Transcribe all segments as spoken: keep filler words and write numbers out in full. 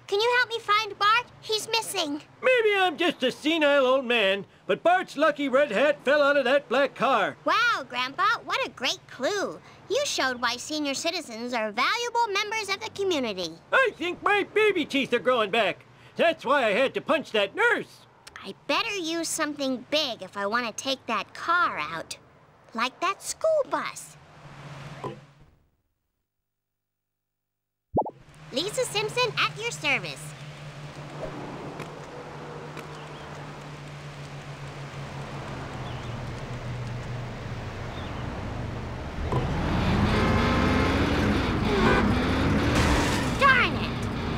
Can you help me find Bart? He's missing. Maybe I'm just a senile old man, but Bart's lucky red hat fell out of that black car. Wow, Grandpa, what a great clue. You showed why senior citizens are valuable members of the community. I think my baby teeth are growing back. That's why I had to punch that nurse. I better use something big if I want to take that car out. Like that school bus. Lisa Simpson at your service. Darn it!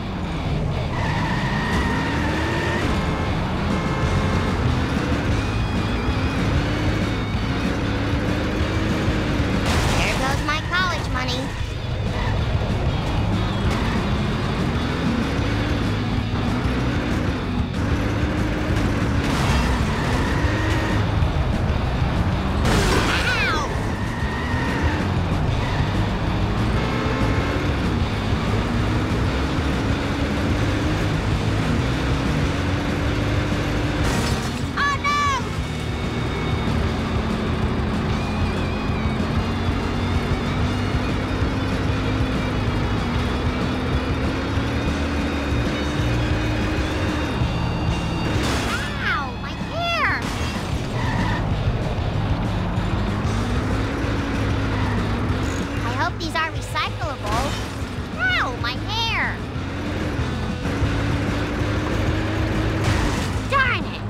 There goes my college money. These are recyclable. Ow, my hair! Darn it!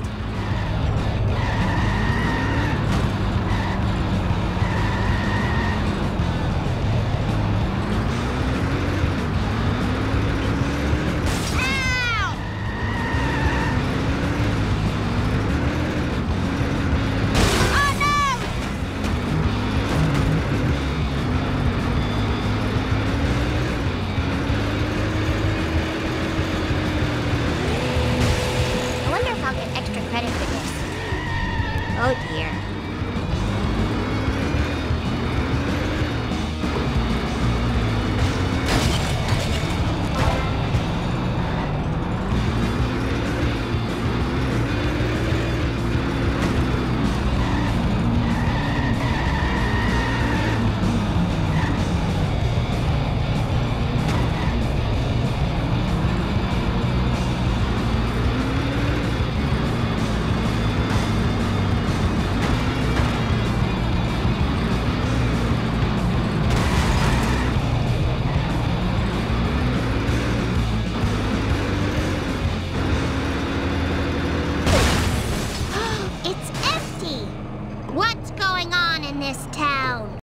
Ow! Oh no! I'll get extra credit for this. Oh dear. What's going on in this town?